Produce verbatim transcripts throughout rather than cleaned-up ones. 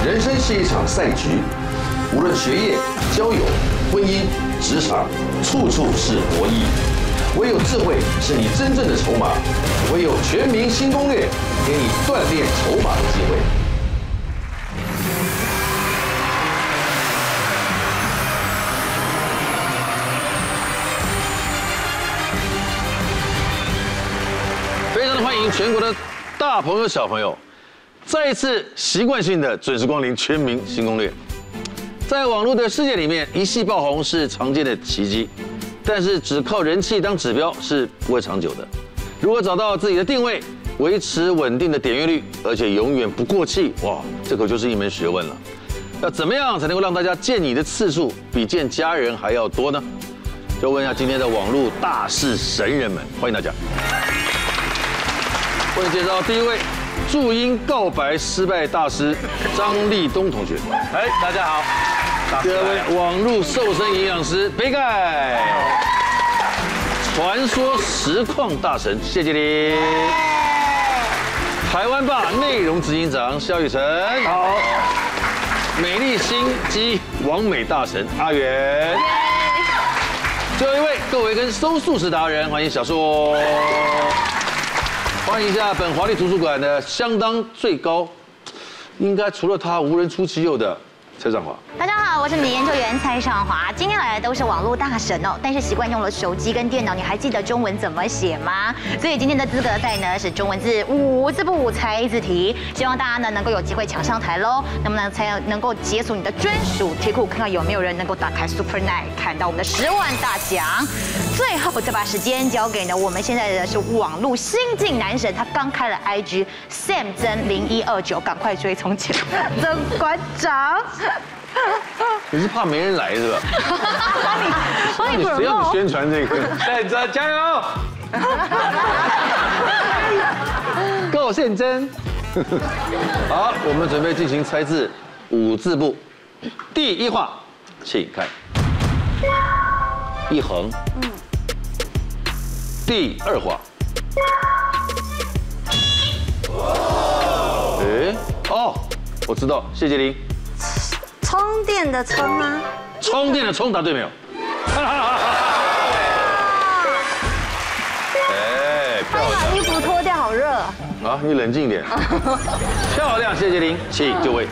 人生是一场赛局，无论学业、交友、婚姻、职场，处处是博弈。唯有智慧是你真正的筹码，唯有全民新攻略，给你锻炼筹码的机会。非常的欢迎全国的大朋友小朋友，再一次习惯性的准时光临全民新攻略。在网络的世界里面，一夕爆红是常见的奇迹，但是只靠人气当指标是不会长久的。如果找到自己的定位，维持稳定的点阅率，而且永远不过气，哇，这可就是一门学问了。要怎么样才能够让大家见你的次数比见家人还要多呢？就问一下今天的网络大事神人们，欢迎大家。为你介绍第一位注音告白失败大师张立东同学。 哎，大家好。 第二位网络瘦身营养师杯盖。传说实况大神谢杰林。台湾霸内容执行长肖雨辰。 好。 美丽心机网美大神阿元。最后一位各位跟搜素食达人，欢迎小硕。欢迎一下本华丽图书馆的相当最高，应该除了他无人出其右的蔡尚华。 大家好，我是你的研究员蔡尚华。今天来的都是网络大神哦，但是习惯用了手机跟电脑，你还记得中文怎么写吗？所以今天的资格赛呢是中文字五字部猜字题，希望大家呢能够有机会抢上台喽，那么呢才能够解锁你的专属题库，看看有没有人能够打开 Super Night 看到我们的十万大奖。最后再把时间交给呢我们现在的是网络新晋男神，他刚开了 I G Sam 曾零一二九，赶快追从前曾馆长。 你是怕没人来是吧？ 帮你，帮你谁让你宣传这个？ 宪真加油！ 够宪真。好，我们准备进行猜字五字部。第一画，请看，一横。嗯。第二画。哎，哦，我知道，谢杰林。 充电的充吗？ 充电的充，答对没有？哎，漂亮！ 把衣服脱掉，好热。 啊，你冷静一点。漂亮，谢杰林，请就位。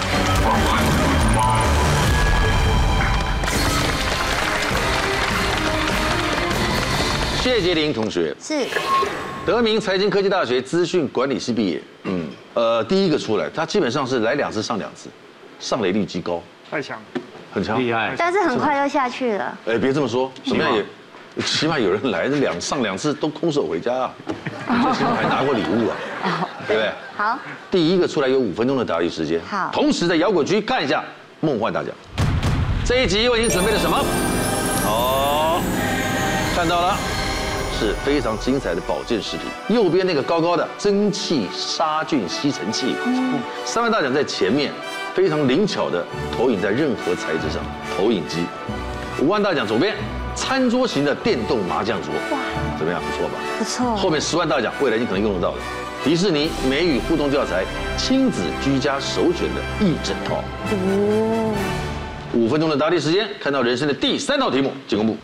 谢杰林同学是德明财经科技大学资讯管理系毕业。嗯，呃，第一个出来，他基本上是来两次上两次。上垒率极高， 太强， 很强， 厉害。 但是很快又下去了。 哎，别这么说，怎么样也，起码有人来这两上两次都空手回家啊，最起码还拿过礼物啊，对不对？ 好， 第一个出来有五分钟的答疑时间。 好， 同时在摇滚区看一下梦幻大奖，这一集为您准备了什么？哦，看到了，是非常精彩的保健食品。右边那个高高的蒸汽杀菌吸尘器，嗯，三万大奖在前面。非常灵巧的投影在任何材质上，投影机。五万大奖左边，餐桌型的电动麻将桌，哇，怎么样？不错吧？ 不错。 后面十万大奖，未来你可能用得到的，迪士尼美语互动教材，亲子居家首选的一整套。哦。五分钟的答题时间，看到人生的第三道题目，请公布。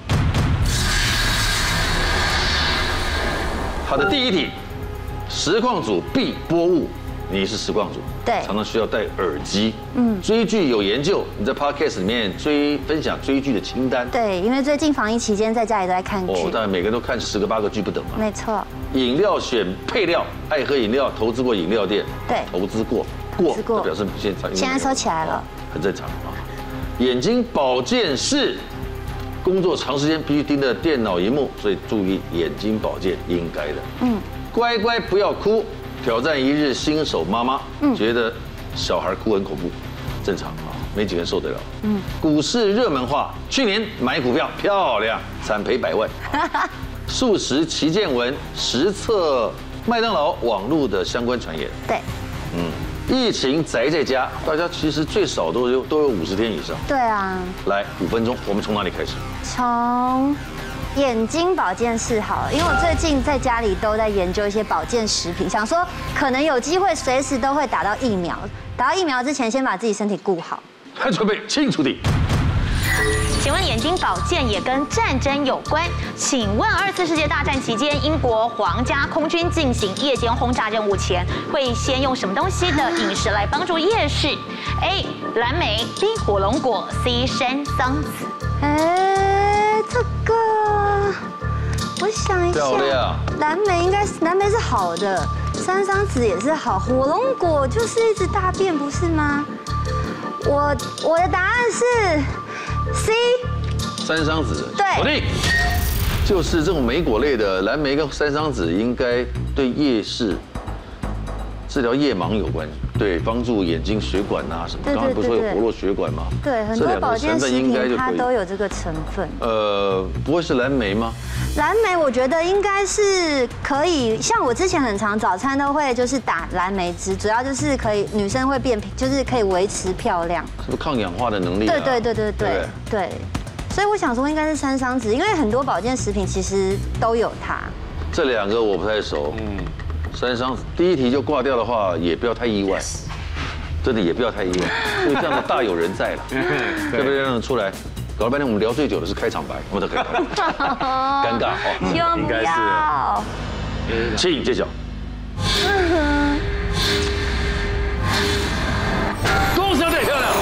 好的，第一题，实况组必播物。你是实况组， 对， 常常需要戴耳机。嗯，追剧有研究，你在 podcast 里面追分享追剧的清单。 对，因为最近防疫期间在家里都在看剧。 哦，当然每个人都看十个八个剧不等嘛。 没错。 饮料选配料，爱喝饮料，投资过饮料店。 对， 投资过，过，表示现在现在收起来了， 很正常啊。眼睛保健室，工作长时间必须盯着电脑荧幕，所以注意眼睛保健，应该的。嗯，乖乖不要哭。挑战一日新手妈妈，嗯，觉得小孩哭很恐怖，正常啊，没几个人受得了。嗯，股市热门化，去年买股票漂亮，惨赔百万。素食旗舰文实测麦当劳网络的相关传言。 对， 嗯，疫情宅在家，大家其实最少都有都有五十天以上。 对啊。 来，五分钟，我们从哪里开始？ 从。眼睛保健室好了，因为我最近在家里都在研究一些保健食品，想说可能有机会随时都会打到疫苗， 打到疫苗之前，先把自己身体顾好。 还准备清楚题。 请问眼睛保健也跟战争有关，请问二次世界大战期间，英国皇家空军进行夜间轰炸任务前，会先用什么东西的饮食来帮助夜视 ？A. 蓝莓 B. 火龙果 C. 山桑子。 哎，这个我想一下， 漂亮。 蓝莓应该是蓝莓是好的，山桑子也是好，火龙果就是一直大便不是吗？我我的答案是 C。 山桑子， 对锁定。就是这种莓果类的蓝莓跟山桑子，应该对夜视、治疗夜盲有关，对，帮助眼睛血管啊什么。 对对对对刚才不是说有活络血管吗？ 对，很多保健食品它都有这个成分。 呃，不会是蓝莓吗？ 蓝莓我觉得应该是可以，像我之前很常早餐都会就是打蓝莓汁，主要就是可以女生会变，就是可以维持漂亮， 是不是抗氧化的能力、啊？ 对对对对对对。所以我想说应该是山桑子，因为很多保健食品其实都有它。 这两个我不太熟。嗯，山桑子第一题就挂掉的话，也不要太意外，真的也不要太意外，因为这样的大有人在了，对不对？让人出来。搞了半天，我们聊最久的是开场白，我们都可以尴尬哦。 希望不要。 请揭晓。恭喜小姐漂亮！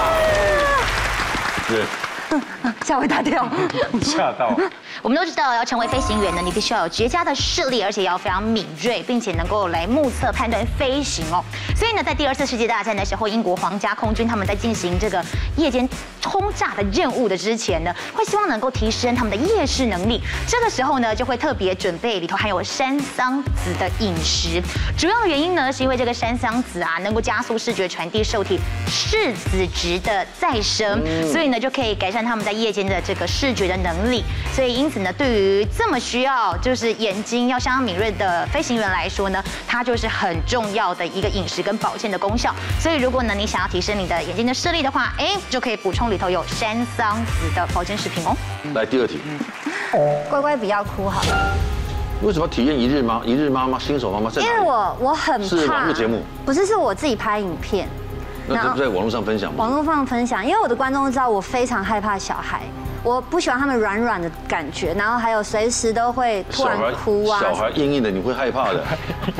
是。 吓我一大跳， 吓到！ 我们都知道，要成为飞行员呢，你必须要有绝佳的视力，而且要非常敏锐，并且能够来目测判断飞行哦。所以呢，在第二次世界大战的时候，英国皇家空军他们在进行这个夜间轰炸的任务的之前呢，会希望能够提升他们的夜视能力。这个时候呢，就会特别准备里头含有山桑子的饮食。主要的原因呢，是因为这个山桑子啊，能够加速视觉传递受体视子值的再生，所以呢，就可以改善他们在夜间的这个视觉的能力。所以因此呢，对于这么需要就是眼睛要相当敏锐的飞行员来说呢，它就是很重要的一个饮食跟保健的功效。所以如果呢你想要提升你的眼睛的视力的话，哎，就可以补充里头有山桑子的保健食品哦。 来第二题， 乖乖不要哭好了。 为什么要体验一日妈一日妈妈新手妈妈？ 因为我我很怕是网络节目， 不是是我自己拍影片。 那这不在网络上分享吗？ 网络上分享，因为我的观众都知道我非常害怕小孩，我不喜欢他们软软的感觉，然后还有随时都会突然哭啊。 小孩硬硬的，你会害怕的。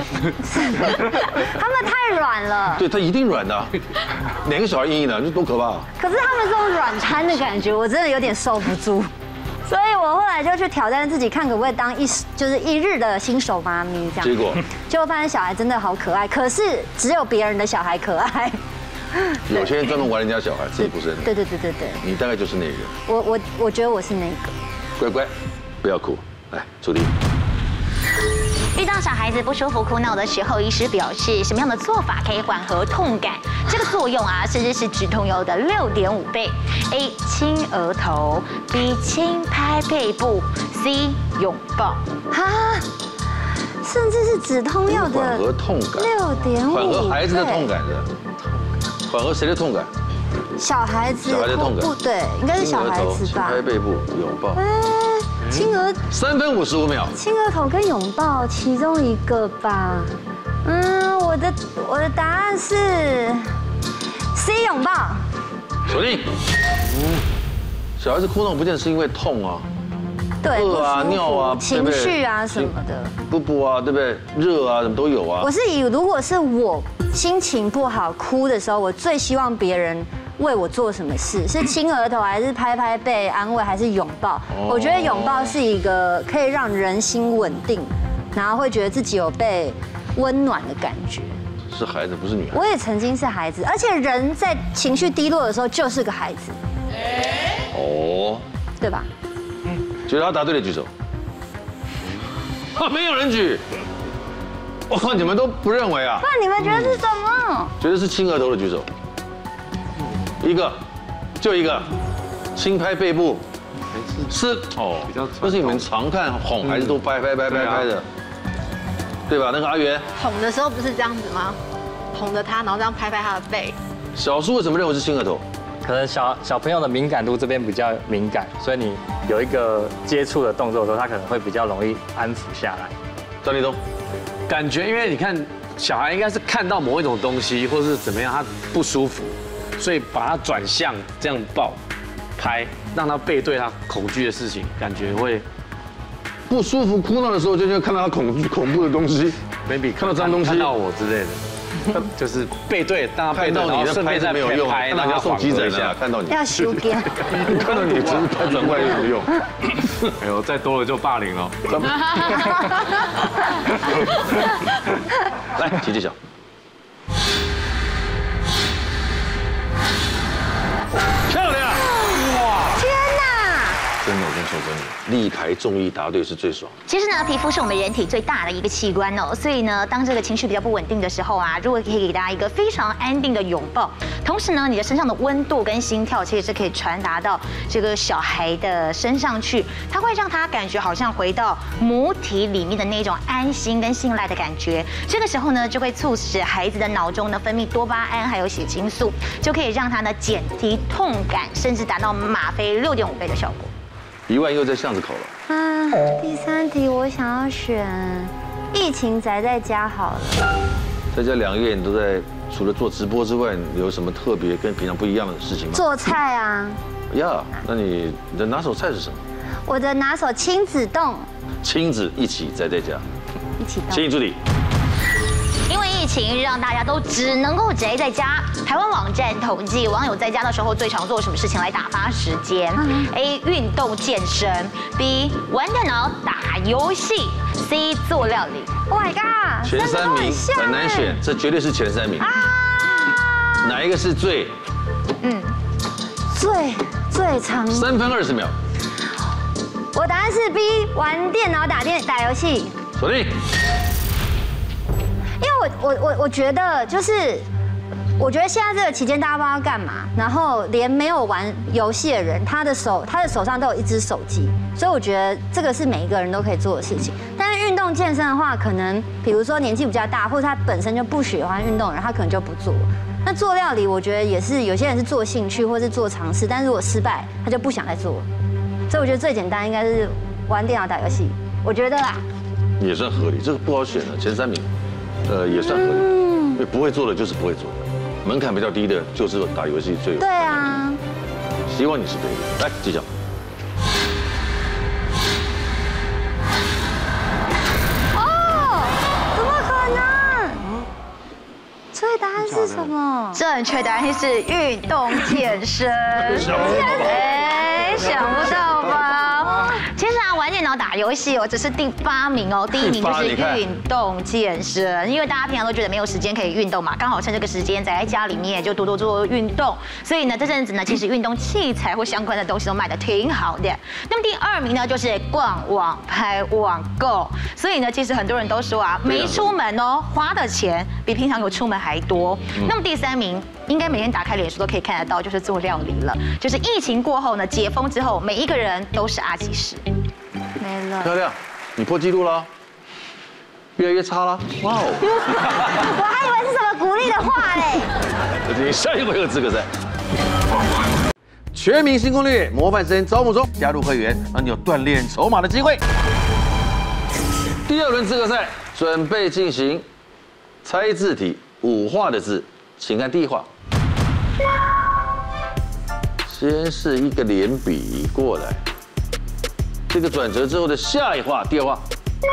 他们太软了。 对他一定软的、啊，两个小孩硬硬的，这多可怕、啊！ 可是他们这种软瘫的感觉，我真的有点受不住。所以我后来就去挑战自己，看可不可以当一就是一日的新手妈咪这样。 结果， 结果发现小孩真的好可爱，可是只有别人的小孩可爱。 有些人专门玩人家小孩，自己不是。 对对对对对。 你大概就是那个。 我我我觉得我是那个。 乖乖，不要哭，来出题。 遇到小孩子不舒服、哭闹的时候，医师表示什么样的做法可以缓和痛感？这个作用啊，甚至是止痛药的六点五倍。A. 亲额头 ，B. 轻拍背部 ，C. 拥抱。 哈，甚至是止痛药的缓和痛感， 六点五， 缓和孩子的痛感的，缓和谁的痛感？ 小孩子。 小孩的痛感。 不对，应该是小孩子吧。 轻拍背部，拥抱。 亲额三分五十五秒， 亲额头跟拥抱其中一个吧。嗯，我的我的答案是 C 拥抱。 锁定。小孩子哭闹不见得是因为痛啊， 对， 饿啊、尿啊、 情绪啊什么的， 不不啊，对不对？热啊，什么都有啊。 我是以如果是我心情不好哭的时候，我最希望别人为我做什么事，是亲额头还是拍拍背安慰，还是拥抱？我觉得拥抱是一个可以让人心稳定，然后会觉得自己有被温暖的感觉。 是孩子，不是女孩。 我也曾经是孩子，而且人在情绪低落的时候就是个孩子。 哦， 对吧？ 觉得他答对的举手。啊，没有人举。我靠，你们都不认为啊？ 不然你们觉得是什么？ 觉得是亲额头的举手。一个，就一个，轻拍背部，是哦，比较，那是你们常看哄孩子都拍拍拍拍拍的，对吧？那个阿元哄的时候不是这样子吗？哄着他，然后这样拍拍他的背。 小叔为什么认为是亲额头？ 可能小小朋友的敏感度这边比较敏感，所以你有一个接触的动作的时候，他可能会比较容易安抚下来。 张立东， 感觉因为你看小孩应该是看到某一种东西，或是怎么样，他不舒服，所以把他转向这样抱、拍，让他背对他恐惧的事情，感觉会不舒服、哭闹的时候，就会看到他恐惧、恐怖的东西 ，maybe 看到脏东西， 看到我之类的。就是背对，让他背对，然后顺便再没有用，看到你要送急诊了，看到你要修边， 看到你只是拍转过来就不用。 哎呦，再多了就霸凌了。 来，齐揭晓。漂亮！哇！ 天哪！ 真的，我跟你说真的，力排众议答对是最爽。 其实呢，皮肤是我们人体最大的一个器官哦，所以呢，当这个情绪比较不稳定的时候啊，如果可以给大家一个非常安定的拥抱，同时呢，你的身上的温度跟心跳其实是可以传达到这个小孩的身上去，它会让他感觉好像回到母体里面的那种安心跟信赖的感觉。这个时候呢，就会促使孩子的脑中呢分泌多巴胺还有血清素，就可以让他呢减低痛感，甚至达到吗啡六点五倍的效果。 一万又在巷子口了。 啊，第三题我想要选疫情宅在家好了。 在家两个月，你都在除了做直播之外，你有什么特别跟平常不一样的事情吗？ 做菜啊。 呀，那你你的拿手菜是什么？ 我的拿手亲子冻。 亲子一起宅在家。 一起冻。 请助理。 因为疫情让大家都只能够宅在家。台湾网站统计，网友在家的时候最常做什么事情来打发时间 ？A. 运动健身 ，B. 玩电脑打游戏 ，C. 做料理。 Oh my god！ 前三名很难选，这绝对是前三名。啊！哪一个是最？ 嗯，最最常。 三分二十秒。 我答案是 B， 玩电脑打电打游戏。 锁定。 因为我我我我觉得就是，我觉得现在这个期间大家不知道要干嘛，然后连没有玩游戏的人，他的手他的手上都有一只手机，所以我觉得这个是每一个人都可以做的事情。但是运动健身的话，可能比如说年纪比较大，或者他本身就不喜欢运动的人，他可能就不做。那做料理，我觉得也是有些人是做兴趣或是做尝试，但是如果失败，他就不想再做。所以我觉得最简单应该是玩电脑打游戏，我觉得啦。 也算合理，这个不好选的前三名。呃，也算合理，因为不会做的就是不会做，门槛比较低的就是打游戏最有。 对啊， 希望你是对的。来，揭晓。 哦，怎么可能？所以答案是什么？ 正确答案是运动健身。哎，想不到吧？其实啊，玩电脑打游戏哦，只是第八名哦，第一名就是运动健身。因为大家平常都觉得没有时间可以运动嘛，刚好趁这个时间宅在家里面就多多做运动。所以呢，这阵子呢，其实运动器材或相关的东西都卖得挺好的。那么第二名呢，就是逛网拍网购。所以呢，其实很多人都说啊，没出门哦，花的钱比平常有出门还多。那么第三名，应该每天打开脸书都可以看得到，就是做料理了。就是疫情过后呢，解封之后，每一个人都是阿基师。 没了。 漂亮，你破纪录了，越来越差了。哇哦！ 我还以为是什么鼓励的话嘞。 你下一回合资格赛。全民新攻略模范生招募中，加入会员让你有锻炼筹码的机会。第二轮资格赛准备进行猜字题，五画的字，请看第一画。先是一个连笔过来，这个转折之后的下一画，第二画。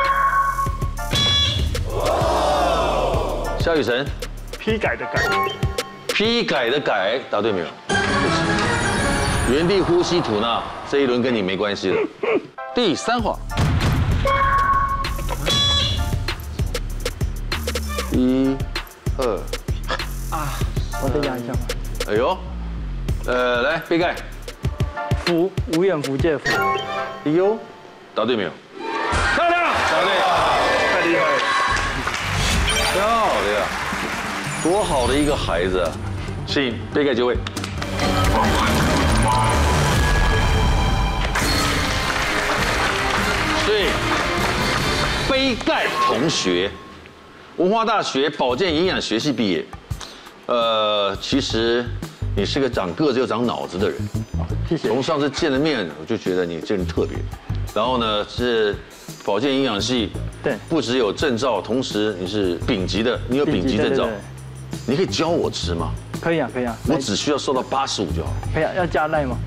夏雨辰， 批改的改， 批改的改，答对没有？原地呼吸吐纳，这一轮跟你没关系了。第三画，一、二， 啊，我再压一下。 哎呦，呃，来杯盖， 福，无远弗届福。 哎呦，答对没有？漂亮，答对， 太厉害了， 漂亮，多好的一个孩子啊！请杯盖就位。对，杯盖同学，文化大学保健营养学系毕业。呃，其实你是个长个子又长脑子的人。 谢谢。 从上次见了面，我就觉得你这人特别。然后呢，是保健营养系对， 不只有证照，同时你是丙级的，你有丙级证照，你可以教我吃吗？ 可以啊，可以啊， 我只需要瘦到八十五就好。 可以啊，要加赖吗？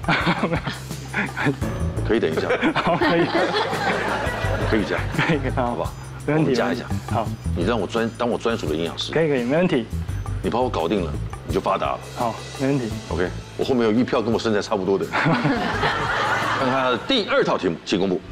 可以等一下， 好，可以， 可以加， 可以， 好不好？ 没问题， 加一下。 好， 你让我专当我专属的营养师。 可以，可以，没问题。 你把我搞定了，你就发达了。 好，没问题。 OK， 我后面有一票跟我身材差不多的。看看他的第二套题目，请公布。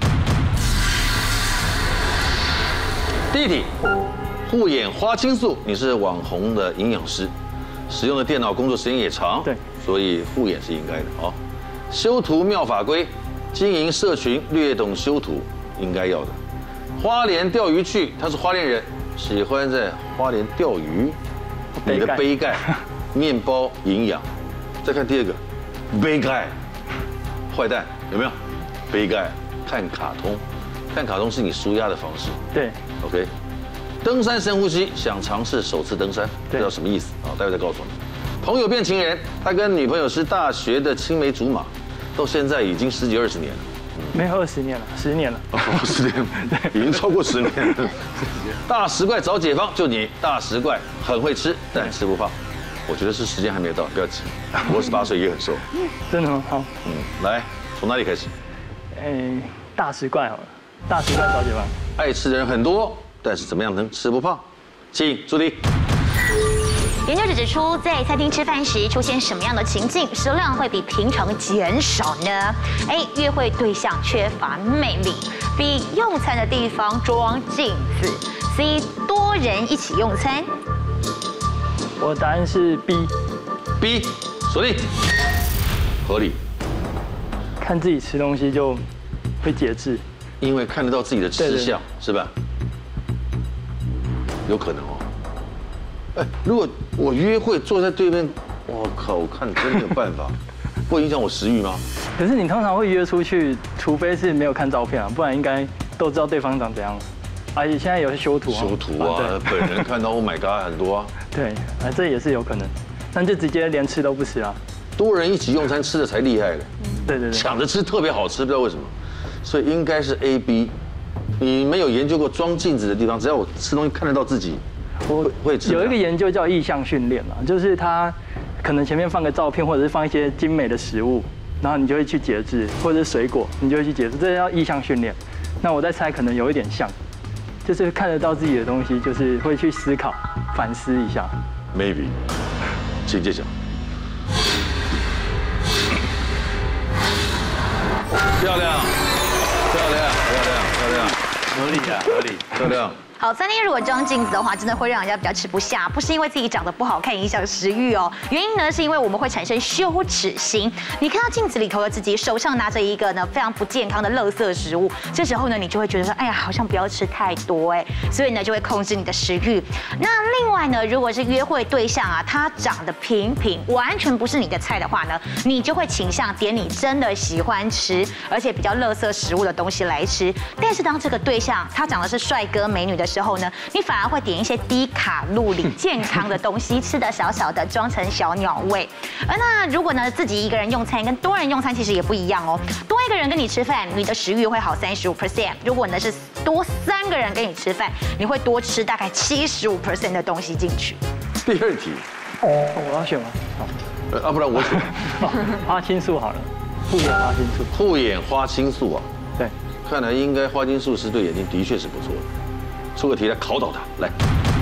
第一题，护眼花青素，你是网红的营养师，使用的电脑工作时间也长， 对， 所以护眼是应该的哦。修图妙法规，经营社群略懂修图，应该要的。花莲钓鱼去，他是花莲人，喜欢在花莲钓鱼。你的杯盖，面包营养。再看第二个，杯盖，坏蛋有没有？杯盖，看卡通，看卡通是你舒压的方式。 对 ，OK。登山深呼吸，想尝试首次登山，不知道什么意思啊？待会再告诉你。朋友变情人，他跟女朋友是大学的青梅竹马，到现在已经十几二十年了。 没有二十年了，十年了。 哦，十年，已经超过十年了。大食怪找解方，就你大食怪很会吃，但吃不胖。我觉得是时间还没有到，不要急。我二十八岁也很瘦。 真的吗？好。 嗯，来，从哪里开始？ 哎，大食怪好了，大食怪找解方。 爱吃的人很多，但是怎么样能吃不胖？请助理。 研究者指出，在餐厅吃饭时出现什么样的情境，食量会比平常减少呢 ？A. 约会对象缺乏魅力 ；B. 用餐的地方装镜子 ；C. 多人一起用餐。 我的答案是 B。 B， 锁定。合理。 看自己吃东西就会节制， 因为看得到自己的吃相，是吧？有可能哦。哎，如果我约会坐在对面，我靠，我看真没有办法，会影响我食欲吗？ 可是你通常会约出去，除非是没有看照片啊，不然应该都知道对方长怎样。而且现在有修图啊， 修图啊，本人看到 Oh my God 很多啊。 对，啊，这也是有可能，那就直接连吃都不吃啊。 多人一起用餐吃的才厉害的， 对对对， 抢着吃特别好吃，不知道为什么，所以应该是 A、B。你没有研究过装镜子的地方，只要我吃东西看得到自己。 我会吃有一个研究叫意向训练啊，就是他可能前面放个照片，或者是放一些精美的食物，然后你就会去节制，或者是水果，你就会去节制，这叫意向训练。那我在猜，可能有一点像，就是看得到自己的东西，就是会去思考、反思一下。 Maybe， 请揭晓。漂亮，漂亮，漂亮，漂亮，合理啊，合理，漂亮。 好，餐厅如果装镜子的话，真的会让人家比较吃不下，不是因为自己长得不好看影响食欲哦，原因呢是因为我们会产生羞耻心。你看到镜子里头的自己，手上拿着一个呢非常不健康的垃圾食物，这时候呢你就会觉得说，哎呀，好像不要吃太多哎，所以呢就会控制你的食欲。那另外呢，如果是约会对象啊，他长得平平，完全不是你的菜的话呢，你就会倾向点你真的喜欢吃，而且比较垃圾食物的东西来吃。但是当这个对象他长得是帅哥美女的时候呢，你反而会点一些低卡路里、健康的东西，吃的小小的，装成小鸟胃。而那如果呢自己一个人用餐，跟多人用餐其实也不一样哦。多一个人跟你吃饭，你的食欲会好三十五 percent； 如果呢是多三个人跟你吃饭，你会多吃大概七十五 percent 的东西进去。 第二题， 哦，我要选吗？好， 呃，啊，不然我选。 花青素好了，护眼花青素。 护眼花青素啊， 对， 看来应该花青素是对眼睛的确是不错的。出个题来考倒他，来。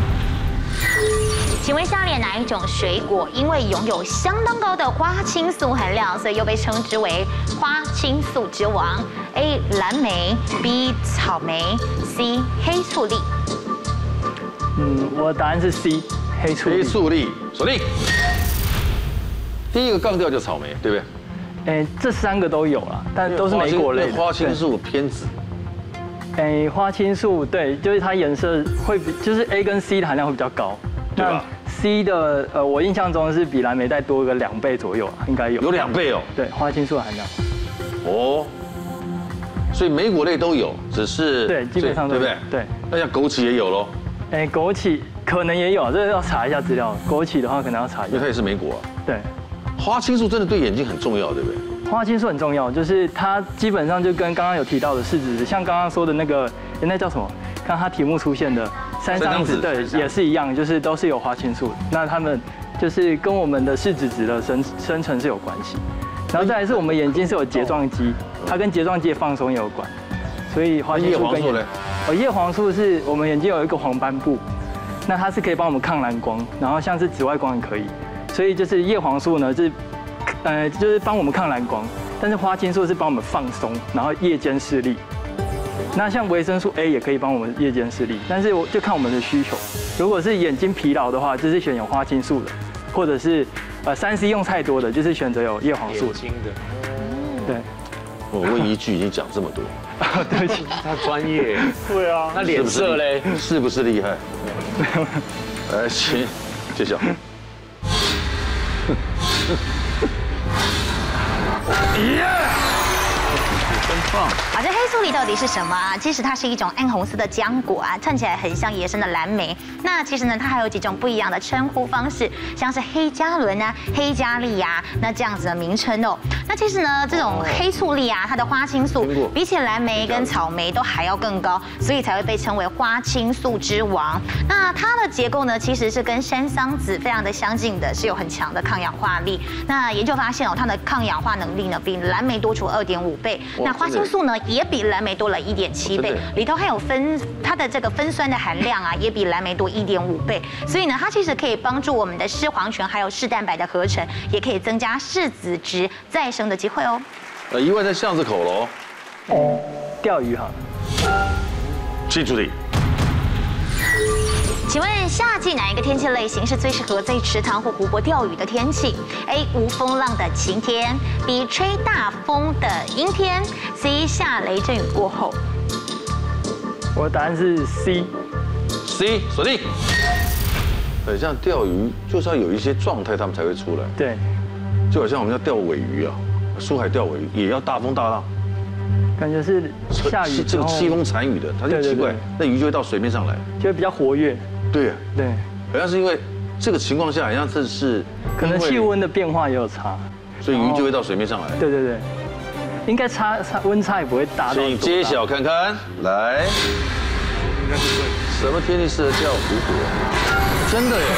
请问下列哪一种水果因为拥有相当高的花青素含量，所以又被称之为花青素之王 ？A. 蓝莓 B. 草莓 C. 黑醋栗。 嗯，我的答案是 C， 黑醋栗。 黑醋栗，锁定。第一个杠掉就草莓，对不对？ 哎，这三个都有啦，但都是莓果类的。 花青素偏紫。 哎，花青素对，就是它颜色会比，就是 A 跟 C 的含量会比较高， 对吧 ？C 的呃，我印象中是比蓝莓再多个两倍左右，应该有。 有两倍哦。 对，花青素的含量。 哦，所以莓果类都有，只是对，基本上都对不对？ 对。 那像枸杞也有喽。 哎，枸杞可能也有，这个要查一下资料。枸杞的话，可能要查一下。 因为它也是莓果啊。 对。 花青素真的对眼睛很重要，对不对？ 花青素很重要，就是它基本上就跟刚刚有提到的是指，像刚刚说的那个，那叫什么？ 刚它题目出现的三桑子，对，也是一样，就是都是有花青素的。那它们就是跟我们的视紫质的生生成是有关系。然后再来是我们眼睛是有睫状肌，它跟睫状肌的放松也有关。所以花青素跟哦叶黄素是我们眼睛有一个黄斑部，那它是可以帮我们抗蓝光，然后像是紫外光也可以。所以就是叶黄素呢是呃就是帮我们抗蓝光，但是花青素是帮我们放松，然后夜间视力。那像维生素 A 也可以帮我们夜间视力，但是我就看我们的需求。如果是眼睛疲劳的话，就是选有花青素的，或者是呃三 C 用太多的，就是选择有叶黄素的。对。 我问一句已经讲这么多， 对不起， 他专业。 对啊， 那脸色嘞， 是不是厉害？来，请揭晓。真棒！ 好，这黑醋栗到底是什么啊？其实它是一种暗红色的浆果啊，看起来很像野生的蓝莓。那其实呢，它还有几种不一样的称呼方式，像是黑加仑啊、黑加利啊，那这样子的名称哦。那其实呢，这种黑醋栗啊，它的花青素比起蓝莓跟草莓都还要更高，所以才会被称为花青素之王。那它的结构呢，其实是跟山桑子非常的相近的，是有很强的抗氧化力。那研究发现哦，它的抗氧化能力呢，比蓝莓多出二点五倍。那花青素呢，也比蓝莓多了一点七倍，里头还有酚，它的这个酚酸的含量啊，也比蓝莓多一点五倍。所以呢，它其实可以帮助我们的视黄醛还有视蛋白的合成，也可以增加视紫质再生的机会哦。 呃，意外在巷子口喽。 哦，钓鱼好了。 请助理。 请问夏季哪一个天气类型是最适合在池塘或湖泊钓鱼的天气 ？A. 无风浪的晴天 ，B. 吹大风的阴天 ，C. 下雷阵雨过后。 我的答案是 C。 C 锁定。很像钓鱼，就是要有一些状态，他们才会出来。 对， 就好像我们要钓尾鱼啊，出海钓尾鱼也要大风大浪， 感觉是下雨这个凄风残雨的，它就奇怪，那鱼就会到水面上来， 就会比较活跃。 对对， 好像是因为这个情况下，好像这是可能气温的变化也有差， 所以鱼就会到水面上来。 对对对，应该差差温差也不会大。 请揭晓看看，来， 应该是对。 什么天气适合钓湖泊？真的耶！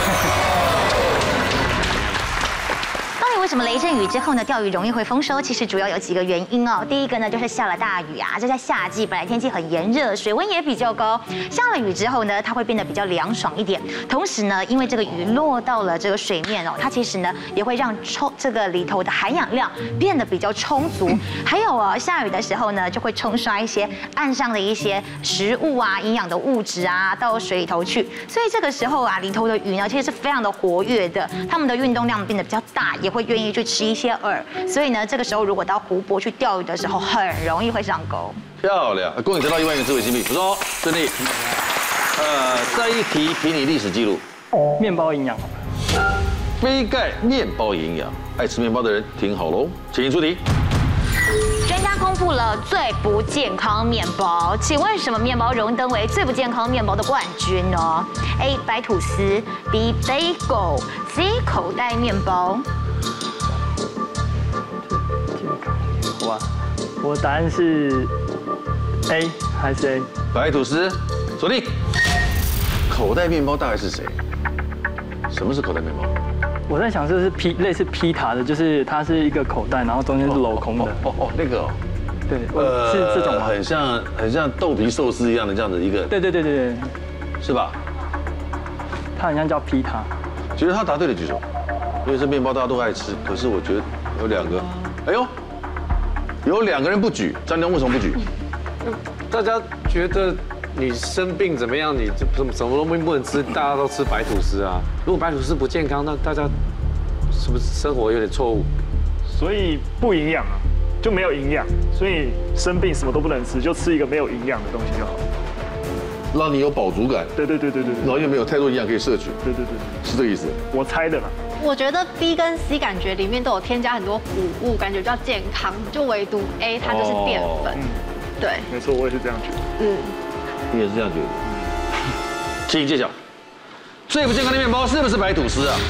为什么雷阵雨之后呢，钓鱼容易会丰收？其实主要有几个原因哦。第一个呢，就是下了大雨啊，这在夏季本来天气很炎热，水温也比较高，下了雨之后呢，它会变得比较凉爽一点。同时呢，因为这个雨落到了这个水面哦，它其实呢也会让充这个里头的含氧量变得比较充足。还有哦，下雨的时候呢，就会冲刷一些岸上的一些食物啊、营养的物质啊到水里头去。所以这个时候啊，里头的鱼呢，其实是非常的活跃的，它们的运动量变得比较大，也会愿意去吃一些饵，所以呢，这个时候如果到湖泊去钓鱼的时候，很容易会上钩。 漂亮，恭喜得到一万元智慧新币，不错，顺利。呃，再一题评你历史记录。 面包营养。 杯盖面包营养，爱吃面包的人听好喽，请出题。 专家公布了最不健康面包，请问什么面包荣登为最不健康面包的冠军呢 ？A. 白吐司 ，B. bagel C. 口袋面包。 哇，我答案是 A 还是 A？ 白吐司，锁定。口袋面包大概是谁？什么是口袋面包？ 我在想，这是披类似披塔的，就是它是一个口袋，然后中间是镂空的。 哦哦，那个哦。 对，呃，是这种吗？ 很像很像豆皮寿司一样的这样的一个。 对对对对对， 是吧？ 它很像叫披塔。 觉得他答对了举手，因为这面包大家都爱吃，可是我觉得有两个，哎呦，有两个人不举，张良为什么不举？ 大家觉得你生病怎么样？你这什么什么东西不能吃？大家都吃白吐司啊。如果白吐司不健康，那大家是不是生活有点错误？ 所以不营养啊，就没有营养，所以生病什么都不能吃，就吃一个没有营养的东西就好。 让你有饱足感。 对对对对对。 然后又没有太多营养可以摄取。 对对对， 是这个意思。 我猜的啦。 我觉得 B 跟 C 感觉里面都有添加很多谷物，感觉比较健康，就唯独 A 它就是淀粉。对， 没错，我也是这样觉得。 嗯， 你也是这样觉得。请揭晓，最不健康的面包是不是白吐司啊？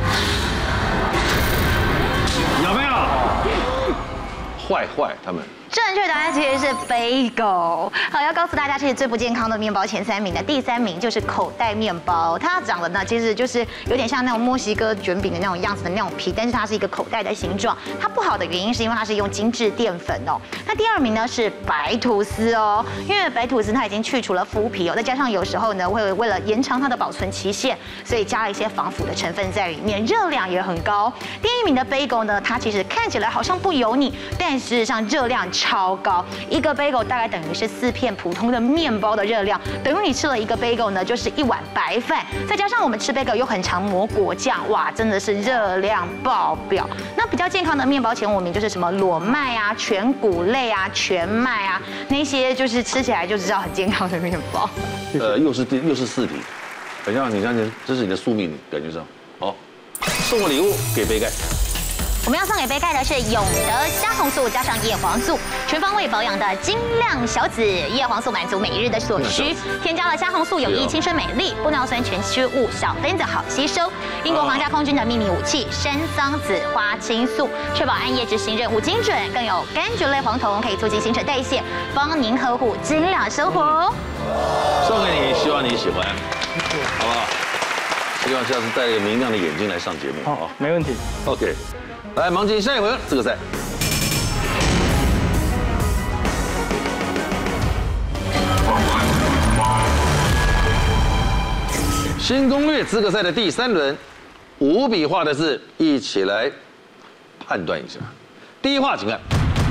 有没有？坏坏，他们正确答案其实是 bagel。好，要告诉大家，其实最不健康的面包前三名的第三名就是口袋面包，它长得呢其实就是有点像那种墨西哥卷饼的那种样子的那种皮，但是它是一个口袋的形状。它不好的原因是因为它是用精致淀粉哦。那第二名呢是白吐司哦，因为白吐司它已经去除了麸皮哦，再加上有时候呢会为了延长它的保存期限，所以加了一些防腐的成分在里面，热量也很高。第一名的 bagel 呢，它其实看起来好像不油腻，但事实上热量超高，一个 bagel 大概等于是四片普通的面包的热量，等于你吃了一个 bagel 呢，就是一碗白饭，再加上我们吃 bagel 又很常抹果酱，哇，真的是热量爆表。那比较健康的面包前五名就是什么裸麦啊、全谷类啊、全麦啊，那些就是吃起来就知道很健康的面包。 呃，又是第又是四题，很像你相信这是你的宿命，感觉上好，送个礼物给杯盖。 我们要送给杯盖的是永德虾红素加上叶黄素，全方位保养的精亮小子。叶黄素满足每日的所需，添加了虾红素有益青春美丽，玻尿酸全吸物小分子好吸收。英国皇家空军的秘密武器山桑子花青素，确保暗夜执行任务精准，更有柑橘类黄酮可以促进新陈代谢，帮您呵护精亮生活哦。 送给你，希望你喜欢，好不好？希望下次戴个明亮的眼睛来上节目。 好，没问题。 OK。来，忙进下一回合资格赛。新攻略资格赛的第三轮，五笔画的字，一起来判断一下。第一画，请看，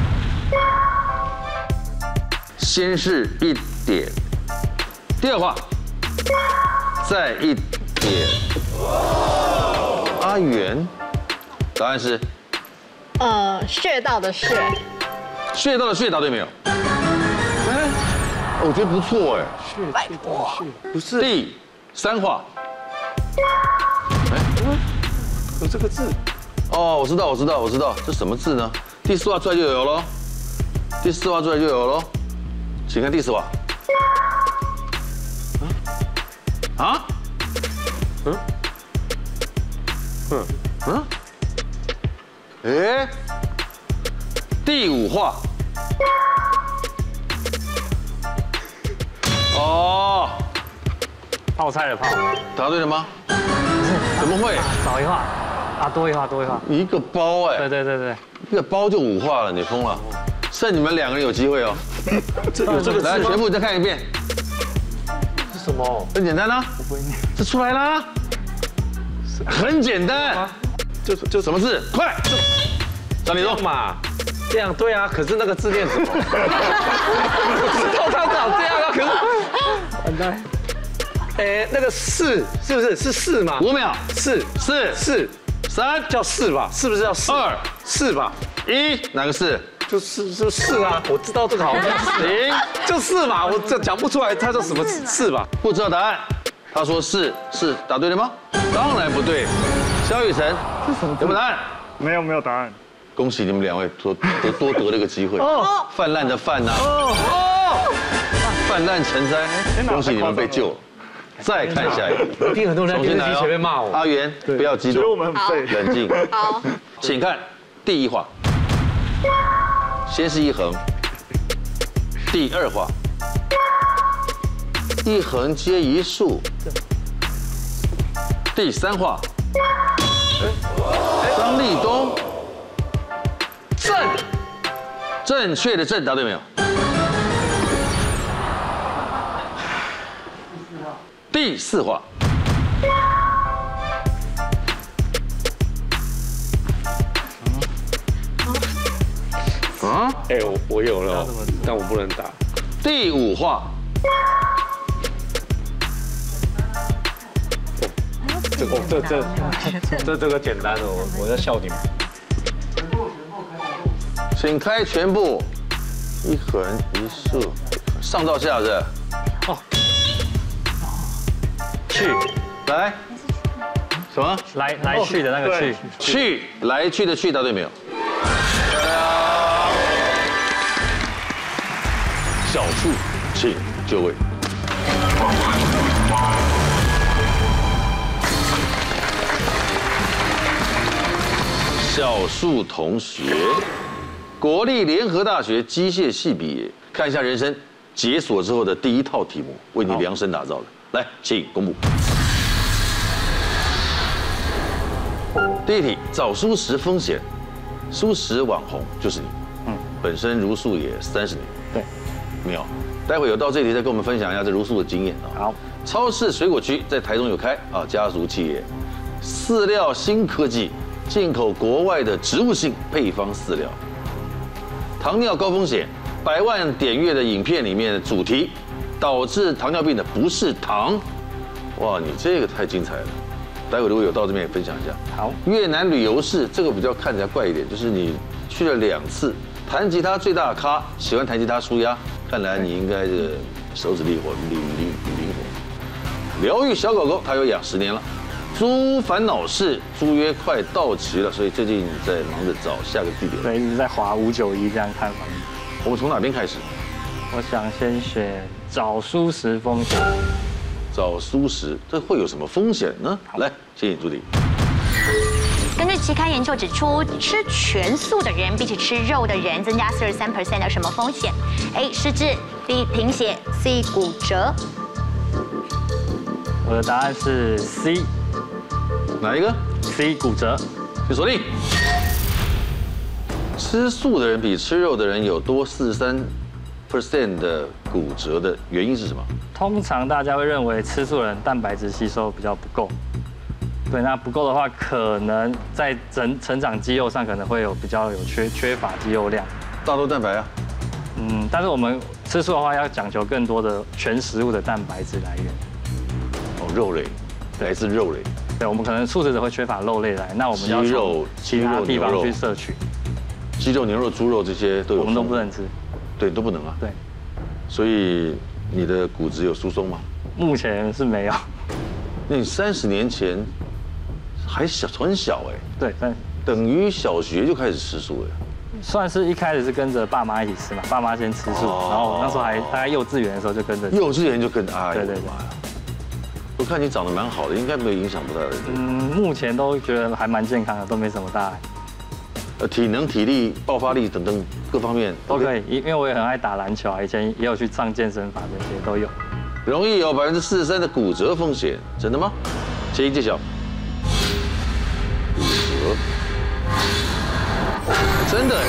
先是一点，第二画，再一点。阿元，答案是。 呃，穴道的穴， 穴道的穴答对没有？哎，我觉得不错哎。 穴穴道穴不是第三画。哎， 有这个字。 哦，我知道，我知道，我知道，这什么字呢？第四画出来就有喽。第四画出来就有喽。请看第四画。啊？嗯？嗯嗯？哎，第五画，哦， 泡菜的泡， 答对了吗？怎么会？ 少一画，啊，多一画，多一画， 一个包哎， 对对对对， 一个包就五画了，你疯了？剩你们两个人有机会哦。 这有这个字来，全部再看一遍。 是什么？ 很简单啊，我不会念，这出来啦，很简单。 就就什么字？快！张立东嘛，这样对啊，可是那个字念什么？我知道他长这样啊，可是完蛋。哎，那个四是不是是四嘛？ 五秒， 四四四三叫四吧？是不是叫四？ 二四吧？ 一哪个四？ 就是就四啊，我知道这个好像是零， 就四嘛，我这讲不出来它叫什么四吧？ 不知道答案。他说是是，答对了吗？当然不对。萧雨辰，有没有答案？ 没有没有答案。 恭喜你们两位多得多得了个机会。哦，泛滥的泛呐。哦哦，泛滥成灾，恭喜你们被救了。再看下一个， 一定很多人在电视机前面骂我。 阿元，不要激动， 觉得我们很废。 冷静。 好， 请看第一画，先是一横，第二画，一横接一竖，第三画，张立东，正，正确的正，答对没有？第四画。啊！ 哎，我我有了，但我不能打。 第五画。 这个这这这这个简单的，我我在笑你们。 请开全部，一横一竖，上到下是。哦。去，来。什么？ 来来去的那个去。 去，来去的去，答对没有？小树，请就位。小树同学， 国立联合大学机械系毕业，看一下人生解锁之后的第一套题目，为你量身打造的。来，请公布。第一题，找蔬食风险，蔬食网红就是你，嗯，本身茹素也三十年， 对， 妙。待会有到这里再跟我们分享一下这茹素的经验啊。 好， 超市水果区在台中有开啊，家族企业，饲料新科技，进口国外的植物性配方饲料。糖尿高风险，百万点阅的影片里面的主题，导致糖尿病的不是糖。哇，你这个太精彩了！待会如果有到这边也分享一下。 好， 越南旅游是这个比较看起来怪一点，就是你去了两次，弹吉他最大的咖，喜欢弹吉他舒压，看来你应该这个手指灵活灵灵灵活。疗愈小狗狗，它有养十年了。租烦恼是租约快到期了，所以最近在忙着找下个地点。 对，一直在划五九一这样看房子。 我们从哪边开始？ 我想先选找蔬食风险。 找蔬食，这会有什么风险呢？来，谢谢助理。 根据期刊研究指出，吃全素的人比起吃肉的人增加四十三 percent 的什么风险 ？A. 失智 ，B. 贫血 ，C. 骨折。 我的答案是 C。 哪一个 ？C. 骨折。 请锁定。吃素的人比吃肉的人有多四十三 percent 的骨折的原因是什么？ 通常大家会认为吃素的人蛋白质吸收比较不够。对，那不够的话，可能在成成长肌肉上可能会有比较有缺缺乏肌肉量。 大豆蛋白啊。 嗯，但是我们吃素的话，要讲求更多的全食物的蛋白质来源。 哦，肉类，来自肉类。 对，我们可能素食者会缺乏肉类来，那我们要鸡肉、 其他地方去摄取。 鸡肉、牛肉、猪肉这些都有， 我们都不能吃。 对，都不能啊。 对。 所以你的骨质有疏松吗？ 目前是没有。 那你三十年前还小，很小哎。 对，但等于小学就开始吃素了。 算是一开始是跟着爸妈一起吃嘛，爸妈先吃素， 哦、 然后那时候还大概幼稚园的时候就跟着。 幼稚园就跟哎， 对对对。 我看你长得蛮好的，应该没有影响不大的。 嗯，目前都觉得还蛮健康的，都没什么大碍。 呃，体能、体力、爆发力等等各方面都可以，因为我也很爱打篮球啊，以前也有去上健身房，这些都有。 容易有百分之四十三的骨折风险，真的吗？建议揭晓。骨折，真的。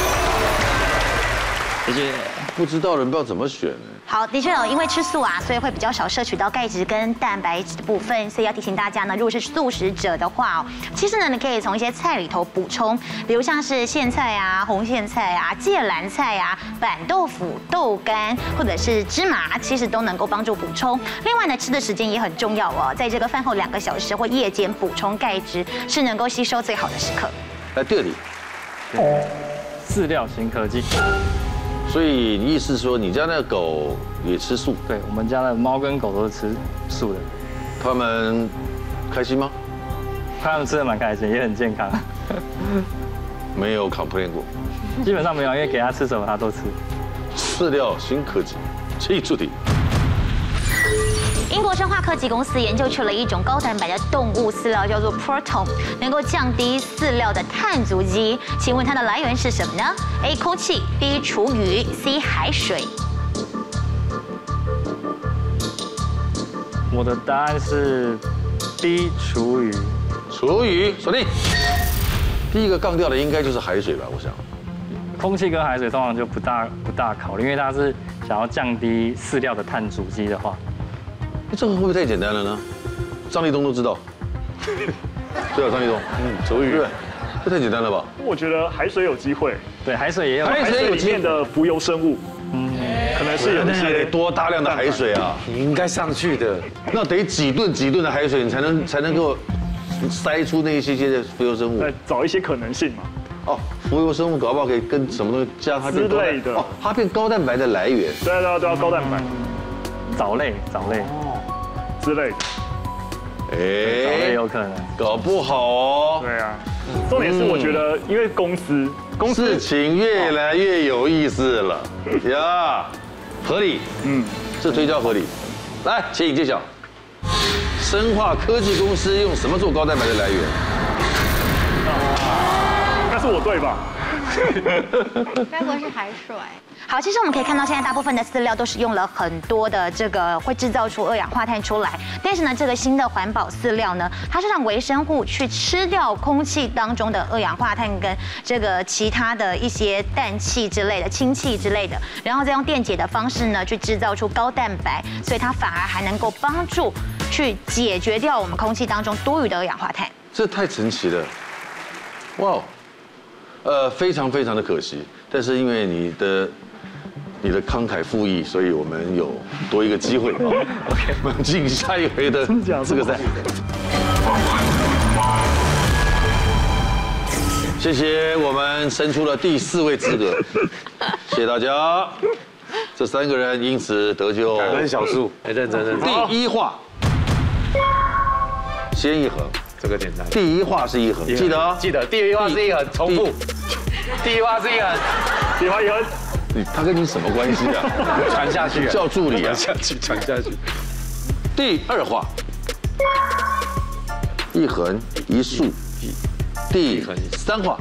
谢谢。 不知道的人不知道怎么选呢。 好，的确哦，因为吃素啊，所以会比较少摄取到钙质跟蛋白质的部分，所以要提醒大家呢，如果是素食者的话哦，其实呢，你可以从一些菜里头补充，比如像是苋菜啊、红苋菜啊、芥蓝菜啊、板豆腐、豆干或者是芝麻，其实都能够帮助补充。另外呢，吃的时间也很重要哦，在这个饭后两个小时或夜间补充钙质，是能够吸收最好的时刻。 来第二题， 饲料新科技。 所以你意思说，你家那个狗也吃素？ 对，我们家的猫跟狗都是吃素的。 它们开心吗？ 它们吃的蛮开心，也很健康。 没有 complain 过。 基本上没有，因为给它吃什么它都吃。 饲料新科技，请出题。 英国生化科技公司研究出了一种高蛋白的动物饲料，叫做 Proton， 能够降低饲料的碳足迹。请问它的来源是什么呢 ？A. 空气 ，B. 厨余 ，C. 海水。 我的答案是 B. 厨余。 厨余，锁定。第一个杠掉的应该就是海水吧，我想。 空气跟海水通常就不大不大考虑，因为它是想要降低饲料的碳足迹的话。 这个会不会太简单了呢？张立东都知道。对啊，张立东，嗯，厨余，对，这太简单了吧？ 我觉得海水有机会， 对，海水也有， 海水里面的浮游生物，嗯，可能是有一些多大量的海水啊！ 你应该上去的， 那得几吨几吨的海水，你才能才能够筛出那一些些的浮游生物。 对，找一些可能性嘛。 哦，浮游生物搞不好可以跟什么东西加它变高蛋白哦，它变高蛋白的来源。 对啊对啊对啊，高蛋白， 藻类藻类之类的。 哎， 藻类有可能， 搞不好哦。 对啊，重点是我觉得，因为公司公司事情越来越有意思了呀，合理，嗯，这推敲合理。来，请你揭晓。生化科技公司用什么做高蛋白的来源？ 应该是我对吧？ 该不会是海水？ 好，其实我们可以看到，现在大部分的饲料都是用了很多的这个会制造出二氧化碳出来。但是呢，这个新的环保饲料呢，它是让微生物去吃掉空气当中的二氧化碳跟这个其他的一些氮气之类的氢气之类的，然后再用电解的方式呢，去制造出高蛋白，所以它反而还能够帮助去解决掉我们空气当中多余的二氧化碳。 这太神奇了，哇，呃，非常非常的可惜，但是因为你的。你的慷慨赴义，所以我们有多一个机会。OK， 我们进下一回的这个赛。谢谢我们生出了第四位资格，谢谢大家。这三个人因此得就感恩小树，哎，认真认真。 第一话，先一横， 这个简单。 第一话是一横，记得记得。第一话是一横，重复。第一话是一横， 第一话一横。 你他跟你什么关系啊？ 传下去， 叫助理啊， 传下去，传下去。 第二话，一横一竖。第三话，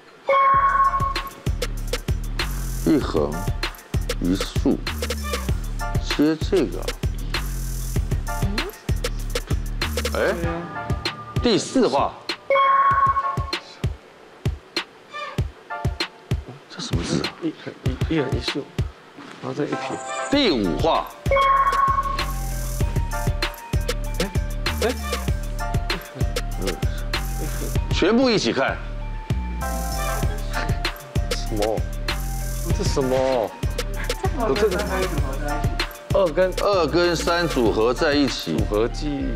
一横一竖，接这个。哎，第四话。这什么字啊？ 一一一横一竖，然后再一撇。 第五话， 哎哎， 全部一起看。 什么？这什么？有这个二跟二跟三组合在一起， 组合技。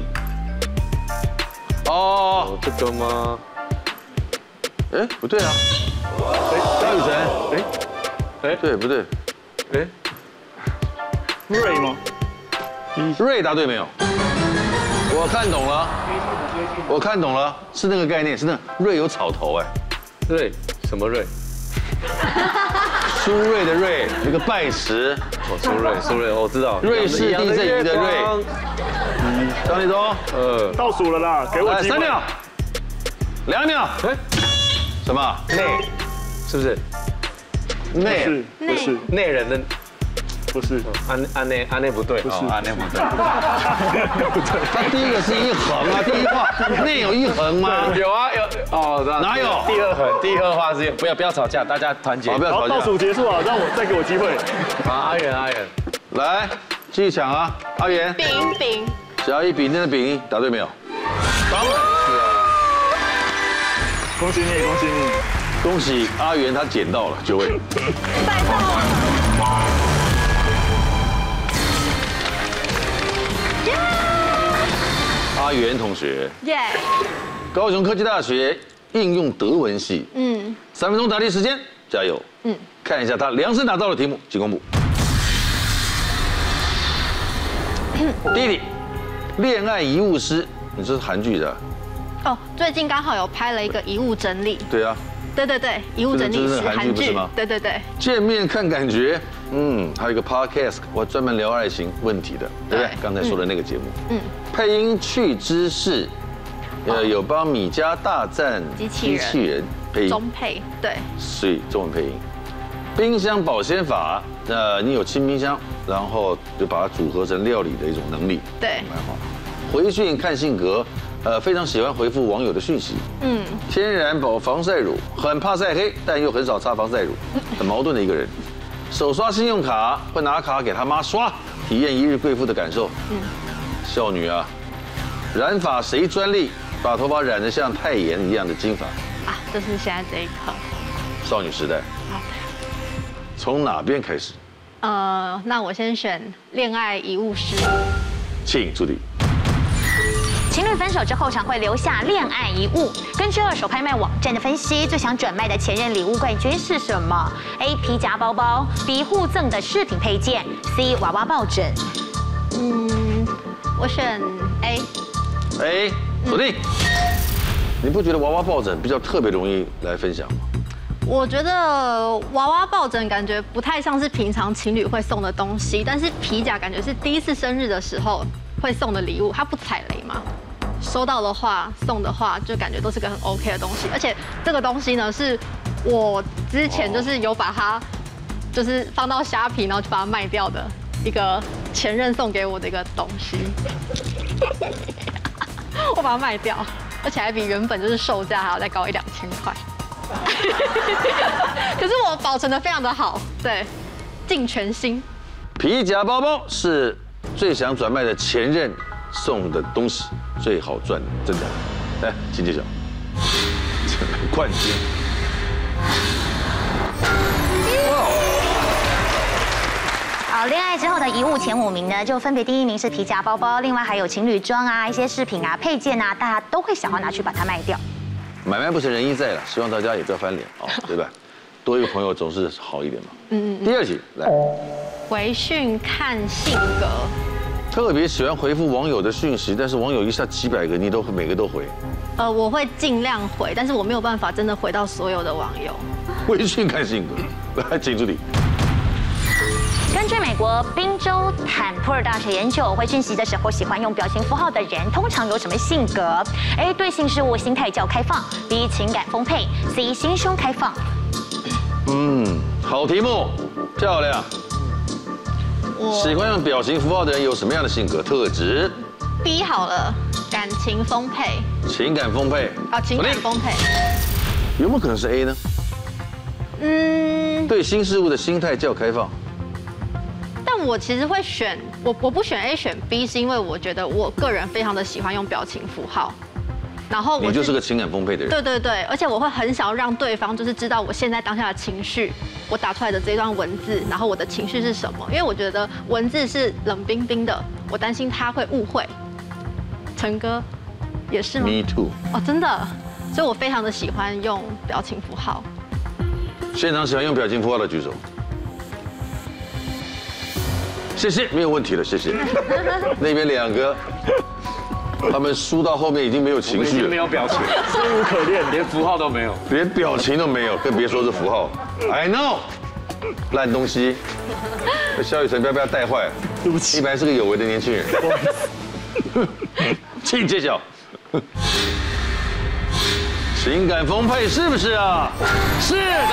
哦， 这个吗？ 哎，不对啊。哎，张雨晨，哎，哎，对不对？ 哎， 瑞吗？ 瑞答对没有？我看懂了，我看懂了，是那个概念，是那瑞有草头哎。 瑞什么瑞？ 苏芮的芮，那个拜池。 哦，苏芮，苏芮，我知道。 瑞士地震仪的瑞。张立忠， 呃，倒数了啦，给我来机会。 三秒，两秒。哎，什么？ 内，是不是？ 内是不是内人的。 不是， 安安内安内不对， 不是安内不对。 不对， 他第一个是一横啊，第一话内有一横吗？ 有啊有哦， 哪有？ 第二横，第二话是不要不要吵架，大家团结。 好，不要好， 吵架。 倒数结束啊，让我再给我机会。 好，阿远阿远， 来继续抢啊，阿元。 饼饼， 只要一比那个比，答对没有？当然是啊。 恭喜你，恭喜你。 恭喜阿元，他捡到了九位。 拜托。 阿元同学， 耶， 高雄科技大学应用德文系， 嗯三分钟答题时间，加油！ 嗯， 看一下他量身打造的题目，请公布。第一题，恋爱遗物师，你这是韩剧的？ 哦，最近刚好有拍了一个遗物整理， 对啊。 对对对，遗物整理这是是韩剧不是吗？ 对对对， 见面看感觉，嗯，还有一个 podcast， 我专门聊爱情问题的，对不对？刚才说的那个节目， 嗯， 配音去知识，呃，有帮米家大战机器人机器人配音， 中配，对， 所以中文配音。冰箱保鲜法，呃，你有清冰箱，然后就把它组合成料理的一种能力， 对蛮好。回讯看性格，呃，非常喜欢回复网友的讯息。 嗯， 天然保防晒乳，很怕晒黑，但又很少擦防晒乳，很矛盾的一个人。手刷信用卡，会拿卡给他妈刷，体验一日贵妇的感受。嗯，少女啊，染发谁专利？把头发染得像太妍一样的金发。 啊，就是现在这一刻。 少女时代。从哪边开始？ 呃，那我先选恋爱遗物师。 请助理。 情侣分手之后常会留下恋爱遗物。根据二手拍卖网站的分析，最想转卖的前任礼物冠军是什么 ？A. 皮夹包包 ，B. 互赠的饰品配件 ，C. 娃娃抱枕。 嗯，我选 A。 A， 锁定。你不觉得娃娃抱枕比较特别容易来分享吗？ 我觉得娃娃抱枕感觉不太像是平常情侣会送的东西，但是皮夹感觉是第一次生日的时候会送的礼物，它不踩雷嘛。收到的话，送的话，就感觉都是个很 OK 的东西，而且这个东西呢是我之前就是有把它，就是放到虾皮，然后就把它卖掉的一个前任送给我的一个东西，我把它卖掉，而且还比原本就是售价还要再高一两千块。可是我保存的非常的好，对，尽全心。 皮夹包包是最想转卖的前任送的东西，最好赚的，真的。来，请揭晓。冠军。 好，恋爱之后的遗物前五名呢，就分别第一名是皮夹包包，另外还有情侣装啊、一些饰品啊、配件啊，大家都会想要拿去把它卖掉。 买卖不成仁义在了，希望大家也不要翻脸哦，对吧？多一个朋友总是好一点嘛。嗯嗯。第二题来。 回讯看性格。 特别喜欢回复网友的讯息，但是网友一下几百个，你都每个都回。 呃，我会尽量回，但是我没有办法真的回到所有的网友。 回讯看性格，来，请助理。 根据美国宾州坦普尔大学研究，回讯息的时候喜欢用表情符号的人，通常有什么性格 ？A. 对性事物心态较开放 ；B. 情感丰沛 ；C. 心胸开放。 嗯，好题目，漂亮。喜欢用表情符号的人有什么样的性格特质 ？B 好了，感情丰沛。 情感丰沛。 啊，情感丰沛。 有没有可能是 A 呢？ 嗯， 对新事物的心态较开放。 但我其实会选我我不选 A 选 B， 是因为我觉得我个人非常的喜欢用表情符号，然后你就是个情感丰沛的人。 对对对，而且我会很想要让对方就是知道我现在当下的情绪，我打出来的这段文字，然后我的情绪是什么，因为我觉得文字是冷冰冰的，我担心他会误会。陈哥也是吗 ？Me too。 哦，真的，所以我非常的喜欢用表情符号。 现场喜欢用表情符号的举手。谢谢，没有问题了，谢谢。那边两个，他们输到后面已经没有情绪了， 没有表情， 生无可恋， 连符号都没有， 连表情都没有，更别说是符号。I know， 烂东西。萧雨辰，不要被他带坏。 对不起， 你本来是个有为的年轻人。请揭晓。情感丰沛是不是啊？是的。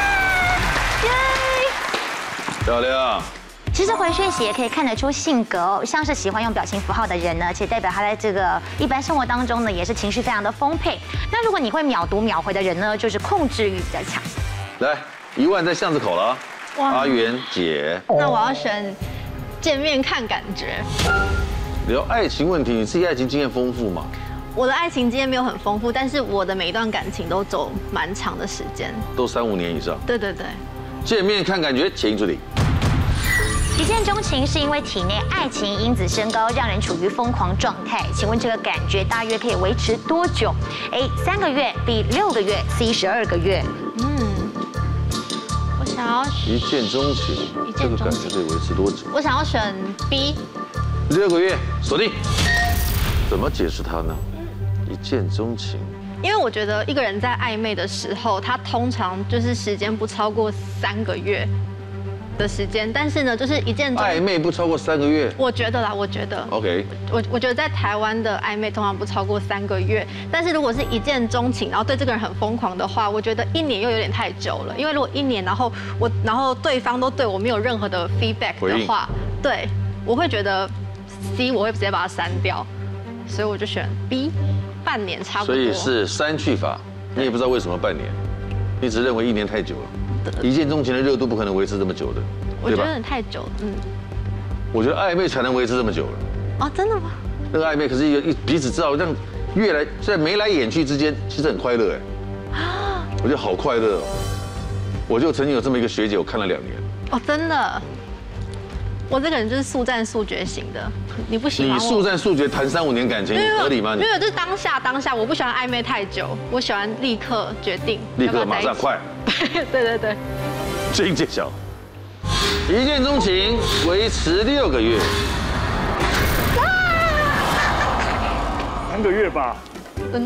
漂亮。 其实回讯息也可以看得出性格哦，像是喜欢用表情符号的人呢，其实代表他在这个一般生活当中呢，也是情绪非常的丰沛。那如果你会秒读秒回的人呢，就是控制欲比较强。 来，一万在巷子口了，阿元姐。 那我要选见面看感觉。 聊爱情问题，你自己爱情经验丰富吗？ 我的爱情经验没有很丰富，但是我的每一段感情都走蛮长的时间， 都三五年以上。 对对对。 见面看感觉，请助理。 一见钟情是因为体内爱情因子升高，让人处于疯狂状态。请问这个感觉大约可以维持多久 ？A. 三个月 ，B. 六个月 ，C. 十二个月。 嗯，我想要一见钟情，这个感觉可以维持多久？ 我想要选 B。 六个月，锁定。怎么解释它呢？一见钟情。 因为我觉得一个人在暧昧的时候，他通常就是时间不超过三个月的时间，但是呢，就是一见钟暧昧不超过三个月。 我觉得啦，我觉得。 OK。 我我觉得在台湾的暧昧通常不超过三个月，但是如果是一见钟情，然后对这个人很疯狂的话，我觉得一年又有点太久了。因为如果一年，然后我然后对方都对我没有任何的 feedback 的话，对，我会觉得 C 我会直接把它删掉，所以我就选 B。半年差不多， 所以是删去法。你也不知道为什么半年，你只认为一年太久了。一见钟情的热度不可能维持这么久的， 我觉得有点太久了，嗯。 我觉得暧昧才能维持这么久了。 哦，真的吗？ 那个暧昧可是一彼此知道，让越来在眉来眼去之间，其实很快乐哎。啊！我觉得好快乐哦。我就曾经有这么一个学姐，我看了两年。 哦，真的。我这个人就是速战速决型的，你不喜欢我？ 你速战速决谈三五年感情合理吗？ 没有，就是当下当下，我不喜欢暧昧太久，我喜欢立刻决定， 立刻马上快。 对对对。 请揭晓。一见钟情维持六个月。 三个月吧。 真的？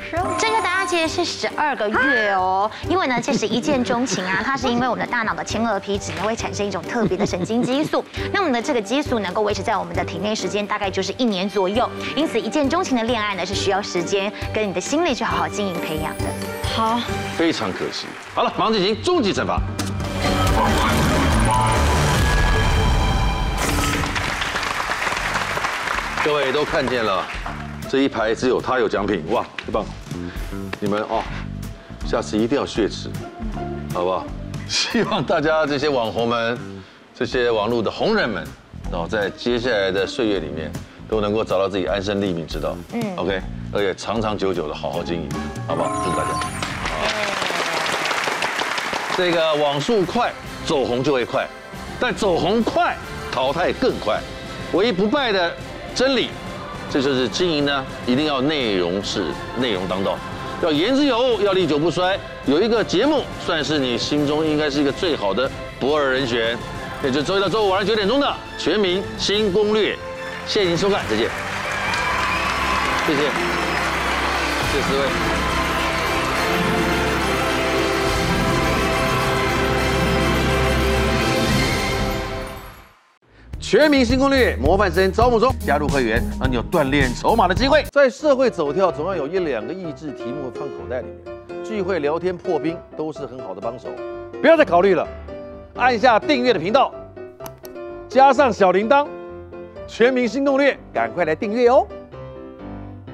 这个答案其实是十二个月哦，因为呢，其实一见钟情啊，它是因为我们的大脑的前额皮质呢会产生一种特别的神经激素，那我们的这个激素能够维持在我们的体内时间大概就是一年左右，因此一见钟情的恋爱呢是需要时间跟你的心理去好好经营培养的。 好， 非常可惜。好了，马上进行终极惩罚。各位都看见了，这一排只有他有奖品，哇，太棒！你们哦，下次一定要血池，好不好？希望大家这些网红们、这些网络的红人们，然后在接下来的岁月里面，都能够找到自己安身立命之道。嗯 ，OK， 而且长长久久的好好经营，好不好？祝大家。这个网速快，走红就会快，但走红快，淘汰更快。唯一不败的真理，这就是经营呢，一定要内容是内容当道，要言之有物，要历久不衰。有一个节目算是你心中应该是一个最好的不二人选，也就是周一到周五晚上九点钟的《全民新攻略》。谢谢您收看，再见。谢谢，谢谢四位。全民新攻略模范生招募中，加入会员让你有锻炼筹码的机会。在社会走跳，总要有一两个益智题目放口袋里面，聚会聊天破冰都是很好的帮手。不要再考虑了，按下订阅的频道，加上小铃铛，全民新攻略，赶快来订阅哦。